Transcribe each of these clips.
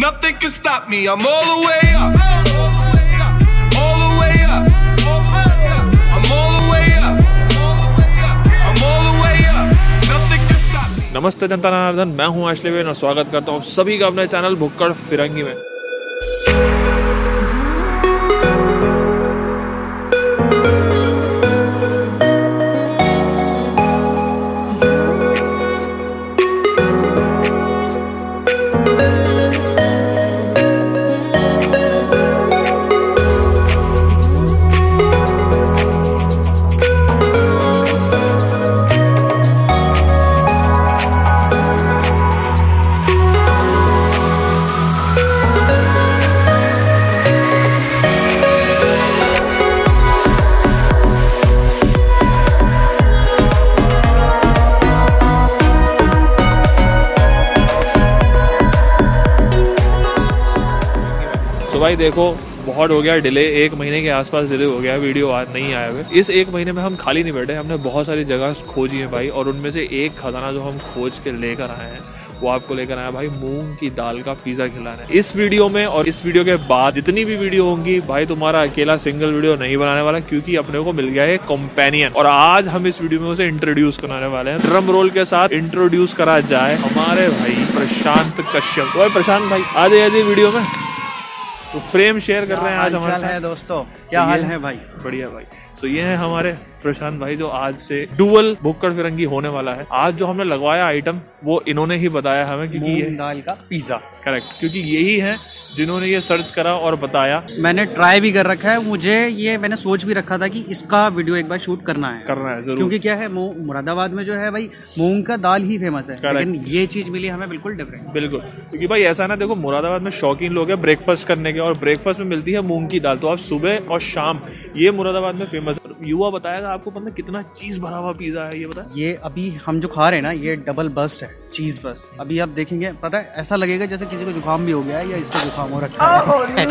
Nothing can stop me. I'm all the way up. All the way up. I'm all the way up. I'm all the way up. Nothing can stop me. नमस्ते जनता जनार्दन, मैं हूं आश्लेवेन और स्वागत करता हूं सभी का अपने चैनल भुक्कड़ फिरंगी में। तो भाई देखो, बहुत हो गया डिले, 1 महीने के आसपास डिले हो गया, वीडियो आज नहीं आया हुए। इस 1 महीने में हम खाली नहीं बैठे, हमने बहुत सारी जगह खोजी है भाई, और उनमें से एक खजाना जो हम खोज के लेकर आए हैं वो आपको लेकर आया भाई, मूंग की दाल का पिज्जा खिलाना है। इस वीडियो में और इस वीडियो के बाद जितनी भी वीडियो होंगी भाई, तुम्हारा अकेला सिंगल वीडियो नहीं बनाने वाला, क्योंकि अपने को मिल गया है कंपेनियन, और आज हम इस वीडियो में उसे इंट्रोड्यूस कराने वाले हैं। ड्रम रोल के साथ इंट्रोड्यूस करा जाए हमारे भाई प्रशांत कश्यप। भाई प्रशांत भाई आ जाइए वीडियो में, तो फ्रेम शेयर कर रहे हैं आज हमारे साथ। दोस्तों क्या हाल है भाई? बढ़िया भाई। तो ये है हमारे प्रशांत भाई, जो आज से डुअल भुक्कड़ फिरंगी होने वाला है। आज जो हमने लगवाया आइटम वो इन्होंने ही बताया हमें, क्योंकि ये मूंग दाल का पिज्जा। करेक्ट, क्योंकि यही है जिन्होंने ये सर्च करा और बताया। मैंने ट्राई भी कर रखा है, मुझे ये मैंने सोच भी रखा था कि इसका वीडियो एक बार शूट करना है जरूर, क्योंकि क्या है, मुरादाबाद में जो है भाई मूंग का दाल ही फेमस है, लेकिन ये चीज मिली हमें बिल्कुल डिफरेंट। बिल्कुल, क्योंकि भाई ऐसा ना, देखो मुरादाबाद में शौकीन लोग हैं ब्रेकफास्ट करने के, और ब्रेकफास्ट में मिलती है मूंग की दाल, तो आप सुबह और शाम ये मुरादाबाद में फेमस है। युवा बताएगा आपको पता कितना चीज भरा हुआ पिज्जा है ये बता। ये अभी हम जो खा रहे हैं ना, ये डबल बस्ट है, चीज बस्ट। अभी आप देखेंगे, पता है ऐसा लगेगा जैसे किसी को जुकाम भी हो गया है या इसको जुकाम हो रखा है।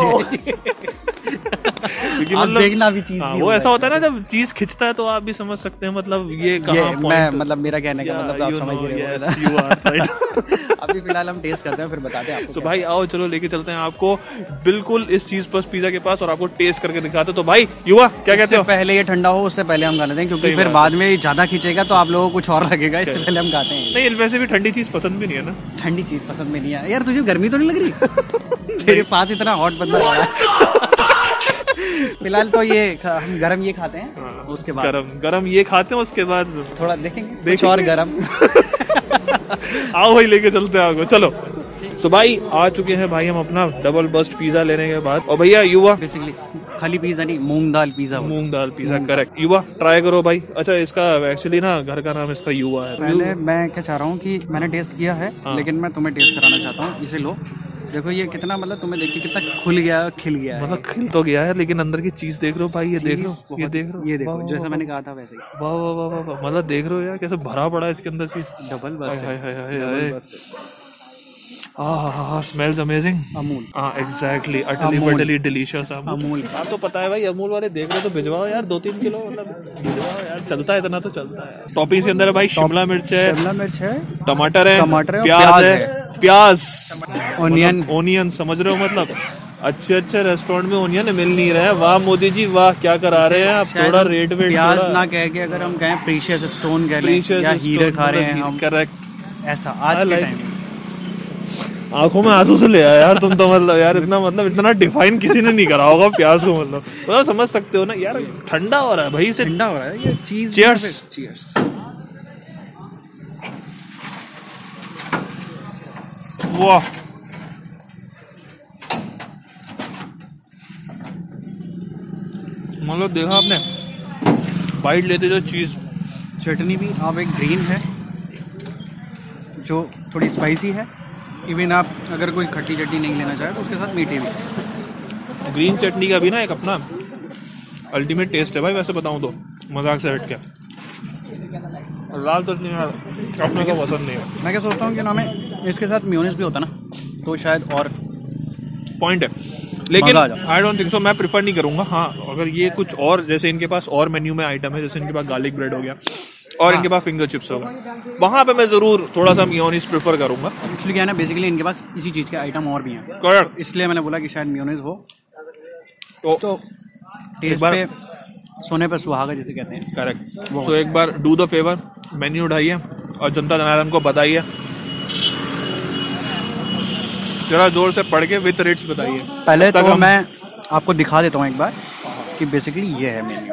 क्योंकि मतलब देखना भी चीज वो ऐसा होता है ना, जब चीज खिंचता है तो आप भी समझ सकते हैं, मतलब ये कहाँ मैं मतलब मेरा कहने का मतलब आप समझ रहे हो। अभी फिलहाल हम टेस्ट करते हैं, फिर बताते हैं आपको। तो भाई आओ, चलो लेके चलते हैं आपको बिल्कुल इस चीज पर पिज्जा के पास, और आपको टेस्ट करके दिखाते हैं। तो भाई युवा क्या कहते हो? पहले ये ठंडा हो, उससे पहले हम खा लेते हैं, क्योंकि फिर बाद में ज्यादा खींचेगा तो आप लोगों को कुछ और लगेगा, इससे पहले हम खाते हैं। नहीं, वैसे भी ठंडी चीज पसंद भी नहीं है ना। ठंडी चीज पसंद भी नहीं है यार। तुझे गर्मी तो नहीं लग रही? तेरे पास इतना हॉट बंदा है। फिलहाल तो ये हम गरम ये खाते हैं, उसके बाद गरम ये खाते हैं, उसके बाद थोड़ा देखेंगे और गरम। आओ भाई लेके चलते हैं आपको, चलो। तो भाई आ चुके हैं भाई हम अपना डबल बस्ट पिज्जा लेने के बाद। और भैया युवा बेसिकली खाली पिज्जा नहीं, मूंग दाल पिज्जा। मूंग दाल पिज्जा, करेक्ट। युवा ट्राई करो भाई। अच्छा, इसका एक्चुअली ना घर का नाम इसका युवा है। पहले मैं क्या चाह रहा हूँ कि मैंने टेस्ट किया है, लेकिन मैं तुम्हें टेस्ट कराना चाहता हूँ, इसे लो। देखो ये कितना, मतलब तुम्हें देख के कितना खुल गया, खिल गया है। मतलब खिल तो गया है, लेकिन अंदर की चीज देख रहे हो भाई, ये देख लो, ये देख लो, ये देखो, जैसा मैंने कहा था वैसे ही। वाह वाह वाह वाह, मतलब देख रहे हो यार कैसे भरा पड़ा है इसके अंदर चीज। डबल बस्ट है। Smells amazing. Amul, exactly, utterly delicious Amul. आप तो पता है भाई, अमूल वाले देख रहे हो तो भिजवाओ यार 2-3 किलो, मतलब भिजवाओ यार, चलता है इतना तो चलता है। टॉपिंग के अंदर है भाई शिमला मिर्च है, टमाटर है, प्याज, ओनियन, समझ रहे हो मतलब। अच्छे रेस्टोरेंट में ओनियन मिल नहीं रहा है। वाह मोदी जी वाह, क्या करा रहे हैं आप। थोड़ा रेट वेट प्याज ना कह के अगर हम कहें प्रीशियस स्टोन कह लें, या हीरे खा रहे हैं हम। करेक्ट, ऐसा आज के टाइम। आंखों में आंसू से ले आया यार तुम तो, मतलब यार इतना डिफाइन किसी ने नहीं करा होगा प्याज को, मतलब समझ सकते हो ना यार। ठंडा हो रहा है भाई, इसे ठंडा हो रहा है ये चीज। चीयर्स। वाह, मतलब देखा आपने, बाइट लेते जो चीज। चटनी भी आप एक ग्रीन है जो थोड़ी स्पाइसी है। इवन आप अगर कोई खट्टी चटनी नहीं लेना चाहे तो उसके साथ मीठी भी। ग्रीन चटनी का भी ना एक अपना अल्टीमेट टेस्ट है भाई, वैसे बताऊं तो मजाक से हट के। लाल चटनी अपने को पसंद नहीं है। मैं क्या सोचता हूँ कि ना हमें इसके साथ मेयोनीज भी होता ना, तो शायद और पॉइंट है, लेकिन आई डोंट थिंक सो, मैं प्रिफर नहीं करूंगा। हाँ, अगर ये कुछ और, जैसे इनके पास और मेन्यू में आइटम है, जैसे इनके पास गार्लिक ब्रेड हो गया, और इनके पास फिंगर चिप्स होगा। वहाँ पे मैं जरूर थोड़ा सा मेयोनीज प्रेफर करूंगा। एक्चुअली क्या है ना, बेसिकली इनके पास इसी चीज़ के आइटम और भी हैं, करेक्ट, इसलिए मैंने बोला कि शायद मेयोनीज हो तो टेस्ट पे सोने पे सुहागा जिसे कहते हैं। करेक्ट। सो एक बार डू द फेवर, मेन्यू उठाइए और जनता जनार्दन को बताइए, जरा जोर से पढ़ के विद रेट्स बताइए। पहले तो मैं आपको दिखा देता हूँ एक बार कि बेसिकली ये है मेन्यू।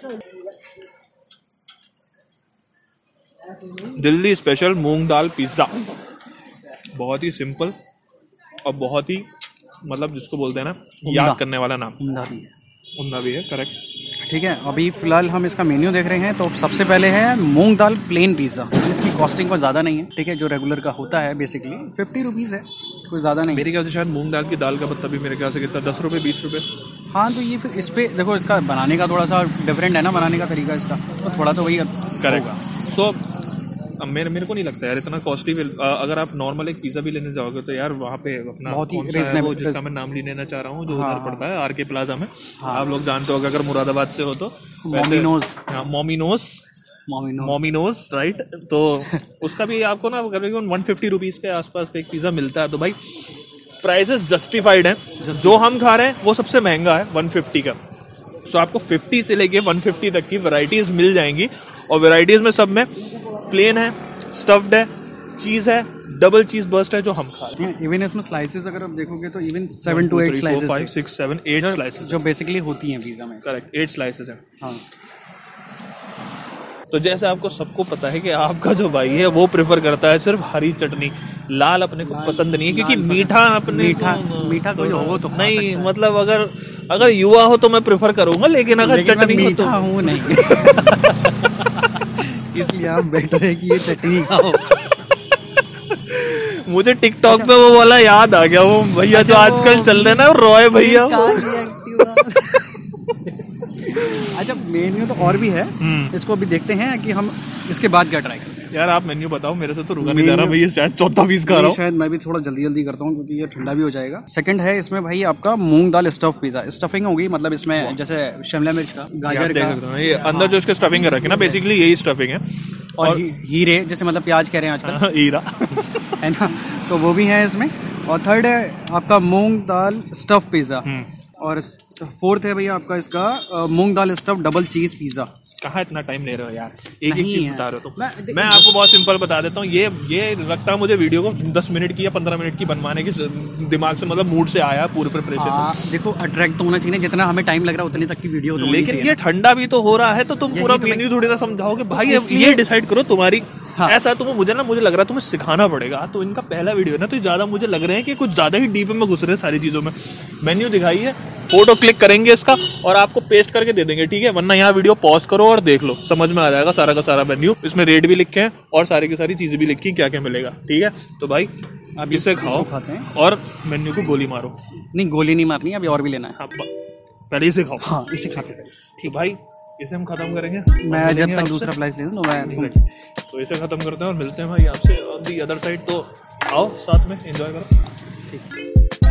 दिल्ली स्पेशल मूंग दाल पिज्ज़ा, बहुत ही सिंपल और बहुत ही मतलब जिसको बोलते हैं ना याद करने वाला नाम। उम्दा भी है, करेक्ट। ठीक है, अभी फिलहाल हम इसका मेन्यू देख रहे हैं। तो सबसे पहले है मूंग दाल प्लेन पिज़्ज़ा, इसकी कॉस्टिंग कोई ज़्यादा नहीं है। ठीक है, जो रेगुलर का होता है बेसिकली 50 रुपीज़ है, कोई ज़्यादा नहीं। मेरे ख्याल से शायद मूंग दाल की दाल का पत्ता भी मेरे ख्याल से कितना 10 रुपये 20 रुपये। हाँ, तो ये फिर इस पर देखो, इसका बनाने का थोड़ा सा डिफरेंट है ना, बनाने का तरीका इसका, तो थोड़ा तो वही करेक्ट। सो मेरे को नहीं लगता यार इतना कॉस्टली। अगर आप नॉर्मल एक पिज़्ज़ा भी लेने जाओगे तो यार वहाँ पे अपना बहुत ही रीजनेबल, जिसका मैं नाम नहीं लेना चाह रहा हूँ, जो उधर पड़ता है आर के प्लाजा में। आप लोग जानते हो अगर मुरादाबाद से हो तो मोमिनोज, राइट। तो उसका भी आपको ना करीबन 150 रुपीज़ के आसपास का एक पिज़्ज़ा मिलता है। तो भाई प्राइसेस जस्टिफाइड हैं। जो हम खा रहे हैं वो सबसे महंगा है 150 का। सो आपको 50 से लेके 150 तक की वैरायटीज मिल जाएंगी, और वैरायटीज में सब में प्लेन है, स्टफ्ड है, चीज है, डबल चीज बर्स्ट है जो हम खा रहे हैं। इवन इसमें स्लाइसेस अगर आप देखोगे तो इवन 7 to 8 स्लाइसेस, 5 6 7 8 स्लाइसेस जो बेसिकली होती हैं पिज़्ज़ा में। करेक्ट, 8 स्लाइसेस हैं। हाँ, तो जैसे आपको सबको पता है कि आपका जो भाई है वो प्रेफर करता है सिर्फ हरी चटनी, लाल अपने को पसंद नहीं है, क्योंकि मीठा कोई हो तो नहीं, मतलब अगर युवा हो तो मैं प्रेफर करूंगा, लेकिन अगर चटनी हो तो हूँ नहीं। इसलिए आप बेटर है कि ये चटनी खाओ। मुझे टिकटॉक पे वो वाला याद आ गया, वो भैया जो आजकल चल रहे ना, रॉय भैया। अच्छा, मेन्यू तो और भी है, इसको अभी देखते हैं कि हम इसके बाद क्या ट्राई करते हैं। यार आप मेन्यू बताओ, मेरे से तो रुका नहीं जा रहा भैया, शायद 14 पीस खा रहा हूँ। शायद मैं भी थोड़ा जल्दी करता हूँ क्योंकि ये ठंडा भी हो जाएगा। सेकंड है इसमें भाई आपका मूंग दाल स्टफ पिज़्ज़ा, स्टफिंग होगी, मतलब इसमें जैसे शिमला मिर्च का, गाजर का, ये अंदर जो इसके स्टफिंग रखे ना, बेसिकली यही स्टफिंग है। और हीरे, जैसे मतलब प्याज कह रहे हैं आजकल, हीरा है ना, तो वो भी है इसमें। और थर्ड है आपका मूंग दाल स्टफ पिज़्ज़ा, और फोर्थ है भैया आपका इसका मूंग दाल स्टफ डबल चीज पिज़्ज़ा। कहाँ इतना टाइम ले रहे हो यार, एक चीज बता रहे हो तो मैं आपको बहुत सिंपल बता देता हूँ। ये लगता है मुझे वीडियो को 10 मिनट की या 15 मिनट की बनवाने की दिमाग से, मतलब मूड से आया पूरे प्रिपरेशन। देखो अट्रैक्ट तो होना चाहिए, जितना हमें टाइम लग रहा है उतनी तक की वीडियो तो, लेकिन ये ठंडा भी तो हो रहा है, तो तुम पूरा मेन्यू थोड़ी ना समझाओगे भाई, ये डिसाइड करो तुम्हारी। हाँ। ऐसा तुम्हें मुझे लग रहा है तुम्हें सिखाना पड़ेगा। तो इनका पहला वीडियो है ना, तो ज्यादा मुझे लग रहे हैं कि कुछ ज्यादा ही डीप में घुस रहे हैं सारी चीजों में। मेन्यू दिखाई है, फोटो क्लिक करेंगे इसका और आपको पेस्ट करके दे देंगे, ठीक है। वरना यहाँ वीडियो पॉज करो और देख लो, समझ में आ जाएगा सारा का सारा मेन्यू। इसमें रेट भी लिखे हैं और सारी की सारी चीजें भी लिखी, क्या क्या मिलेगा, ठीक है। तो भाई आप इसे खाओ और मेन्यू को गोली मारो। नहीं, गोली नहीं मारनी, अभी और भी लेना है। हाँ, पहले इसे खाओ। हाँ, इसे खाते हैं, ठीक भाई। इसे हम खत्म करेंगे, मैं जब तक दूसरा प्लाइस ले लूं तो इसे खत्म करते हैं और मिलते हैं भाई आपसे ऑन दी अदर साइड। तो आओ साथ में एंजॉय करो, ठीक।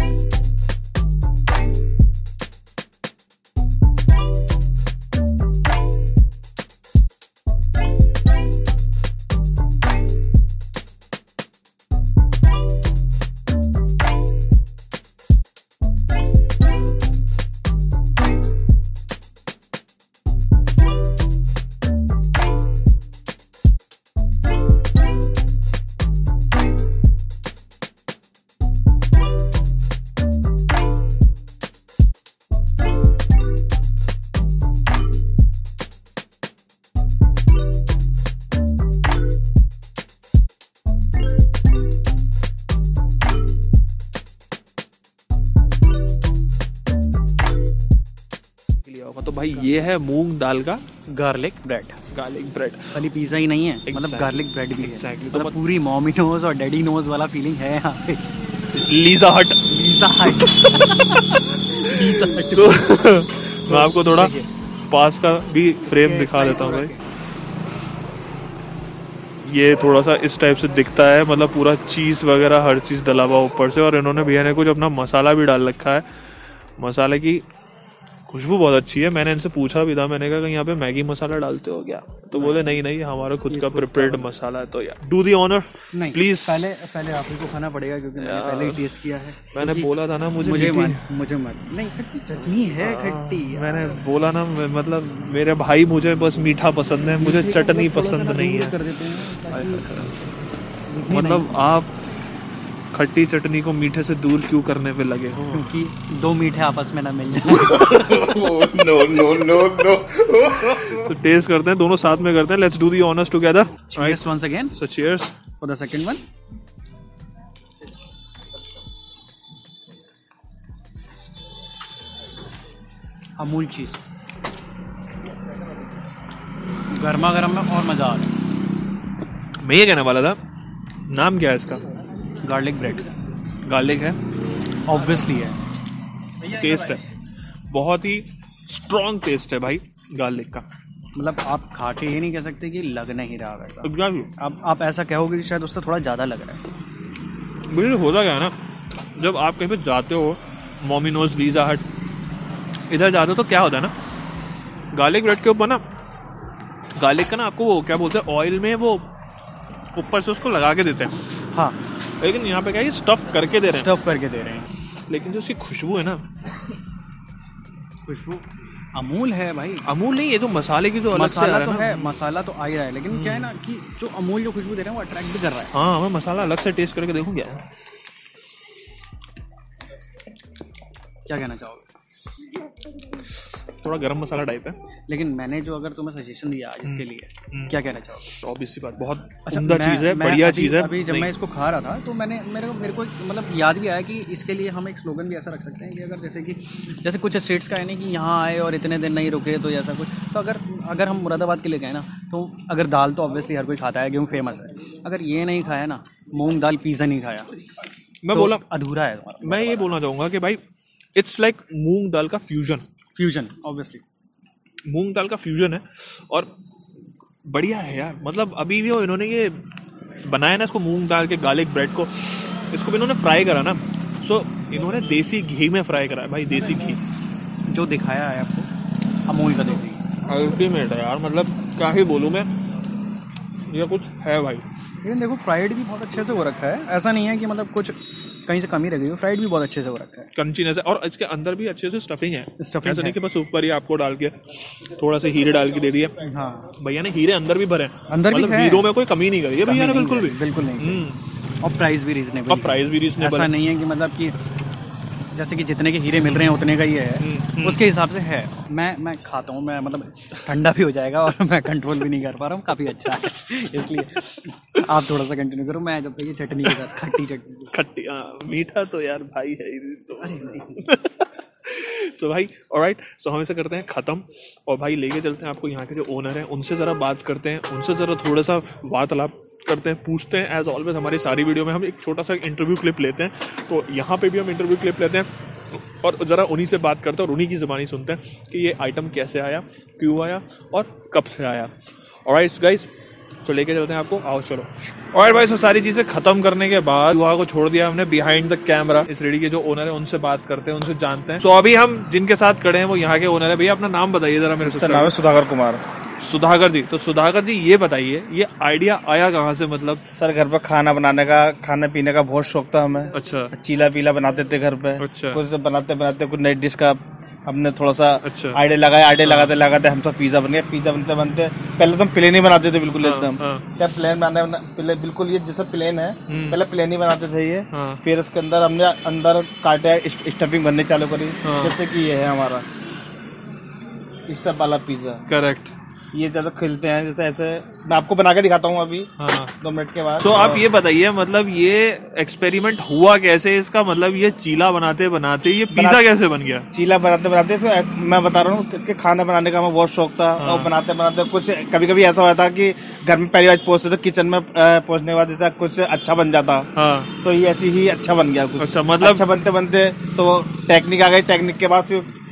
तो भाई ये है मूंग दाल का गार्लिक ब्रेड खाली पिज़्ज़ा ही नहीं है, मतलब गार्लिक ब्रेड भी है। तो मतलब पूरी मॉमी नोज और डैडी नोज वाला फीलिंग है यहाँ पे। लीजा हट तो मैं आपको थोड़ा पास का भी फ्रेम दिखा देता हूँ भाई। ये थोड़ा सा इस टाइप से दिखता है, मतलब पूरा चीज़ वगैरह हर चीज़ डला हुआ ऊपर से, और इन्होंने भैया ने कुछ अपना मसाला भी डाल रखा है। मसाले की खुशबू बहुत अच्छी है। मैंने इनसे पूछा भी था, मैंने कहा कि यहाँ पे मैगी मसाला डालते हो क्या, तो बोले नहीं नहीं हमारा खुद का प्रिपेयर्ड मसाला है। तो यार डू दी ऑनर प्लीज। पहले आप ही को खाना पड़ेगा क्योंकि मैंने पहले ही टेस्ट किया है। मैंने बोला था ना मुझे मत नहीं, खट्टी चटनी है खट्टी। मैंने बोला ना, मतलब मेरे भाई मुझे बस मीठा पसंद है, मुझे चटनी पसंद नहीं है। मतलब आप खट्टी चटनी को मीठे से दूर क्यों करने पे लगे हो? क्योंकि दो मीठे आपस में ना मिल जाए। नो। So टेस्ट करते हैं, दोनों साथ में करते हैं। Let's do the honours together. Cheers once again. So cheers for the second one. Amul cheese गर्मा गर्म में और मजा आ रहा। मैं ये कहने वाला था, नाम क्या है इसका? Garlic bread. गार्लिक है, ऑब्वियसली है। टेस्ट है, बहुत ही स्ट्रॉन्ग टेस्ट है भाई गार्लिक का। मतलब आप खा के ये नहीं कह सकते कि लग नहीं रहा वैसा। Exactly. आप ऐसा कहोगे कि शायद उससे थोड़ा ज़्यादा लग रहा है। बिल्कुल होता क्या है ना, जब आप कहीं पे जाते हो, मोमिनोज, पिज़्ज़ा हट, इधर जाते हो तो क्या होता है ना, गार्लिक ब्रेड के ऊपर ना गार्लिक का ना आपको वो क्या बोलते हैं, ऑयल में वो ऊपर से उसको लगा के देते हैं। हाँ, लेकिन यहाँ पे क्या है, स्टफ करके दे रहे हैं। स्टफ करके दे रहे हैं। लेकिन जो उसकी खुशबू है ना, खुशबू अमूल है भाई। अमूल नहीं, ये तो मसाले की तो अलग से मसाला तो है, मसाला तो आ ही रहा है, लेकिन क्या है ना कि जो अमूल जो खुशबू दे रहे हैं वो अट्रैक्ट भी कर रहा है। हाँ, मैं मसाला अलग से टेस्ट करके देखूं क्या है। क्या कहना चाहोगे? थोड़ा गरम मसाला टाइप है, लेकिन मैंने जो अगर तुम्हें सजेशन दिया आज इसके लिए, क्या कहना चाहोगे? ऑब्वियसली बात, बहुत उम्दा चीज़ है, बढ़िया चीज़ है। अभी जब मैं इसको खा रहा था तो मेरे को मतलब याद भी आया कि इसके लिए हम एक स्लोगन भी ऐसा रख सकते हैं कि अगर जैसे कुछ स्टेट्स का है ना कि यहाँ आए और इतने दिन नहीं रुके तो ऐसा कुछ, तो अगर हम मुरादाबाद के लिए गए ना, तो अगर दाल तो ऑब्वियसली हर कोई खाता है, गेहूँ फेमस है, अगर ये नहीं खाया ना, मूंग दाल पिज़्ज़ा नहीं खाया, मैं बोला अधूरा है तुम्हारा। मैं ये बोलना चाहूँगा कि भाई इट्स लाइक मूंग दाल का फ्यूजन ऑब्वियसली मूंग दाल का फ्यूजन है, और बढ़िया है यार। मतलब अभी भी इन्होंने ये बनाया ना इसको, मूंग दाल के गार्लिक ब्रेड को, इसको भी इन्होंने फ्राई करा ना, सो इन्होंने देसी घी में फ्राई करा है भाई, देसी घी जो दिखाया है आपको, अमूल का देसी अल्टीमेट है यार। मतलब क्या ही बोलूँ मैं, ये कुछ है भाई। लेकिन देखो फ्राइड भी बहुत अच्छे से हो रखा है, ऐसा नहीं है कि मतलब कुछ कहीं से कमी रह गई हो, फ्राइड भी बहुत अच्छे से हो रखा है, कंचीनेस है, और इसके अंदर भी अच्छे से स्टफिंग है। ऐसा नहीं कि बस ऊपर ही आपको डाल के थोड़ा सा हीरे डाल के दे दिए। हाँ, भैया ने हीरे अंदर भी भरे, अंदर मतलब भी है, हीरो में कोई कमी नहीं करी है भैया ने, बिल्कुल नहीं। और प्राइस भी रीजनेबल, ऐसा नहीं है कि मतलब कि जैसे कि जितने के हीरे मिल रहे हैं उतने का ही है, उसके हिसाब से है। मैं खाता हूँ, मैं मतलब ठंडा भी हो जाएगा और मैं कंट्रोल भी नहीं कर पा रहा हूँ, काफ़ी अच्छा है, इसलिए आप थोड़ा सा कंटिन्यू करो। मैं जब तक ये चटनी के साथ खट्टी मीठा तो यार भाई है ही तो। तो भाई ऑलराइट, सो हम इसे करते हैं ख़त्म, और भाई लेके चलते हैं आपको यहाँ के जो ओनर हैं उनसे ज़रा बात करते हैं, उनसे ज़रा थोड़ा सा वार्तालाप करते हैं, पूछते हैं। एज ऑलवेज हमारी सारी वीडियो में हम एक छोटा सा इंटरव्यू क्लिप लेते हैं, तो यहाँ पे भी हम इंटरव्यू क्लिप लेते हैं और ज़रा उन्हीं से बात करते हैं और उन्हीं की ज़बानी सुनते हैं कि ये आइटम कैसे आया, क्यों आया और कब से आया। ऑलराइट गाइस, तो लेके चलते हैं आपको, आओ चलो। और भाई तो सारी चीज़ें ख़त्म करने के बाद युवा को छोड़ दिया हमने बिहाइंड द कैमरा। इस रेडी के जो ओनर है उनसे बात करते हैं, उनसे जानते हैं। तो अभी हम जिनके साथ खड़े हैं वो यहाँ के ओनर है। भैया अपना नाम बताइए ज़रा मेरे से। नाम है सुधाकर कुमार। सुधाकर जी, तो सुधाकर जी ये बताइए ये आइडिया आया कहाँ से? मतलब सर घर पर खाना बनाने का, खाने पीने का बहुत शौक था हमें। अच्छा। चीला पीला बनाते थे घर पे। अच्छा। कुछ बनाते कुछ नई डिश का हमने थोड़ा सा अच्छा आइडिया लगाते हम सब पिज्जा बन गया। पिज्जा बनते पहले तो हम प्लेन ही बनाते थे बिल्कुल एकदम। क्या प्लेन बनाने बिल्कुल ये जैसा प्लेन है, पहले प्लेन ही बनाते थे ये। फिर उसके अंदर हमने अंदर काटे स्टफिंग बनने चालू करी, जैसे कि ये है हमारा स्टफ वाला पिज्जा। करेक्ट। ये ज्यादा खिलते हैं जैसे ऐसे, मैं आपको बना के दिखाता हूँ अभी 2 मिनट के बाद। तो आप ये बताइए मतलब ये एक्सपेरिमेंट हुआ कैसे इसका? मतलब ये चीला बनाते बनाते ये पिज्जा कैसे बन गया? चीला बनाते तो मैं बता रहा हूँ इसके खाना बनाने का हमें बहुत शौक था। और बनाते कुछ कभी ऐसा हुआ था कि घर में पहली बार पहुंचते थे, किचन में पहुंचने के बाद कुछ अच्छा बन जाता। तो ये ऐसी ही अच्छा बन गया कुछ। अच्छा, मतलब अच्छा बनते तो टेक्निक आ गई। टेक्निक के बाद फिर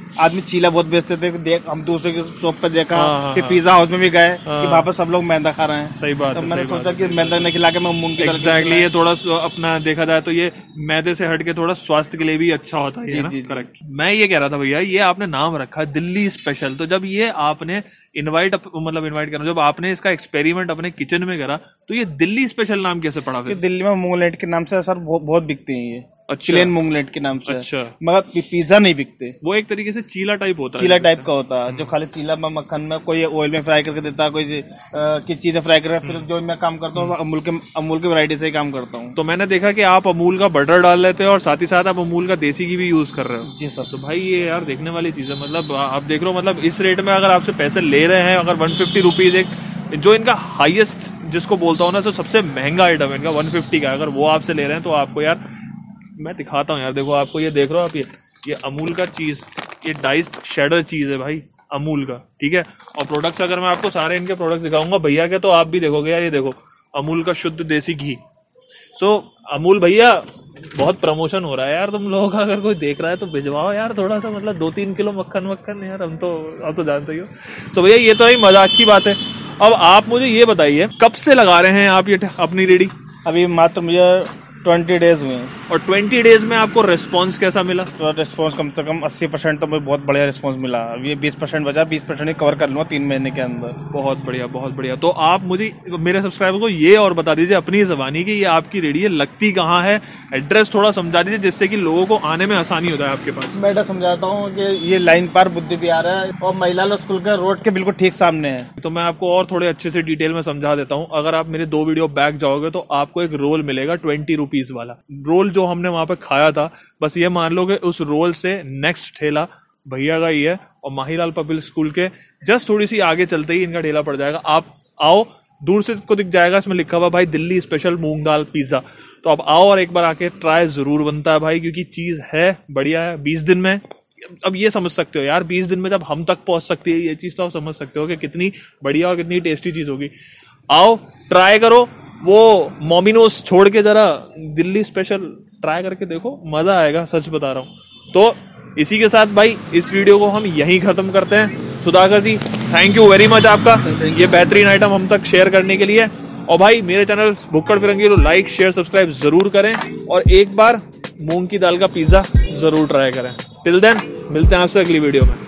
आदमी चीला बहुत बेचते थे, देख हम दूसरे की शॉप पे देखा, फिर पिज्जा हाउस में भी गए कि वहाँ पर सब लोग मैदा खा रहे हैं। सही बात तो है, मैंने सोचा कि मैदा नहीं खिला के मैं मूंग की दाल एग्जैक्टली, ये थोड़ा अपना देखा जाए तो ये मैदे से हट के थोड़ा स्वास्थ्य के लिए भी अच्छा होता है। जी, करेक्ट। मैं ये कह रहा था भैया, ये आपने नाम रखा है दिल्ली स्पेशल, तो जब ये आपने इनवाइट करना, जब आपने इसका एक्सपेरिमेंट अपने किचन में करा, तो ये दिल्ली स्पेशल नाम कैसे पड़ा फिर? दिल्ली में मूंगलेट के नाम से सर बहुत बिकते हैं ये। अच्छा, प्लेन मूंगलेट के नाम से। अच्छा, मगर पिज्जा नहीं बिकते। वो एक तरीके से चीला टाइप होता है। चीला टाइप का होता है, जो खाली चीला में मक्खन में कोई ऑयल में फ्राई करके देता है, कोई की चीजें फ्राई करके। फिर जो मैं काम करता हूँ अमूल की वैरायटी से ही काम करता हूँ। तो मैंने देखा कि आप अमूल का बटर डाल लेते हो और साथ ही साथ आप अमूल का देसी घी भी यूज कर रहे हो। जी सर। तो भाई ये यार देखने वाली चीज है। मतलब आप देख रहे हो, मतलब इस रेट में अगर आपसे पैसे ले रहे हैं, अगर 150 रुपीज एक जो इनका हाईएस्ट जिसको बोलता हूँ ना, तो सबसे महंगा आइटम है इनका 150 का, अगर वो आपसे ले रहे हैं तो आपको यार मैं दिखाता हूँ यार, देखो आपको ये देख रहे हो आप, ये अमूल का चीज, ये डाइस्ड शेडर चीज है भाई अमूल का, ठीक है। और प्रोडक्ट्स अगर मैं आपको सारे इनके प्रोडक्ट्स दिखाऊंगा भैया के, तो आप भी देखोगे यार, ये देखो अमूल का शुद्ध देसी घी। सो अमूल भैया बहुत प्रमोशन हो रहा है यार, तुम लोगों का अगर कोई देख रहा है तो भिजवाओ यार थोड़ा सा, मतलब 2-3 किलो मक्खन यार, आप तो जानते ही हो। तो भैया ये तो ही मजाक की बात है। अब आप मुझे ये बताइए, कब से लगा रहे हैं आप ये अपनी रेडी? अभी मात्र मुझे 20 डेज हुए। और 20 डेज में आपको रिस्पांस कैसा मिला? तो रिस्पांस कम से कम 80% तो मुझे बहुत बढ़िया रिस्पांस मिला। अभी 20% बचा, 20% ही कवर कर लूंगा 3 महीने के अंदर। बहुत बढ़िया, बहुत बढ़िया। तो आप मुझे, मेरे सब्सक्राइबर को ये और बता दीजिए अपनी ज़बानी कि ये आपकी रेडी है, लगती कहाँ है, एड्रेस थोड़ा समझा दीजिए जिससे कि लोगों को आने में आसानी हो जाए आपके पास। मैं समझाता हूँ कि ये लाइन पार बुद्धि विहार है और महिलाल स्कूल के रोड के बिल्कुल ठीक सामने है। तो मैं आपको और थोड़े अच्छे से डिटेल में समझा देता हूँ। अगर आप मेरे 2 वीडियो बैक जाओगे तो आपको एक रोल मिलेगा 20 रुपीज वाला। रोल जो हमने वहां पे खाया था, बस ये मान लो कि उस रोल से नेक्स्ट ठेला भैया का ही है, और माहिलाल पब्लिक स्कूल के जस्ट थोड़ी सी आगे चलते ही इनका ठेला पड़ जाएगा। आप आओ, दूर से को दिख जाएगा, इसमें लिखा हुआ भाई दिल्ली स्पेशल मूंग दाल पिज्जा। तो आप आओ और एक बार आके ट्राई जरूर बनता है भाई, क्योंकि चीज है बढ़िया है। 20 दिन में, अब ये समझ सकते हो यार, 20 दिन में जब हम तक पहुंच सकती है ये चीज, तो आप समझ सकते हो कि कितनी बढ़िया और कितनी टेस्टी चीज होगी। आओ ट्राई करो, वो मोमिनोस छोड़ के जरा दिल्ली स्पेशल ट्राई करके देखो, मजा आएगा, सच बता रहा हूँ। तो इसी के साथ भाई इस वीडियो को हम यहीं खत्म करते हैं। Sudhakar ji, thank you very much आपका ये बेहतरीन आइटम हम तक शेयर करने के लिए। और भाई मेरे चैनल भुक्कड़ फिरंगी को लाइक शेयर सब्सक्राइब जरूर करें, और एक बार मूंग की दाल का पिज्जा जरूर ट्राई करें। टिल देन मिलते हैं आपसे अगली वीडियो में।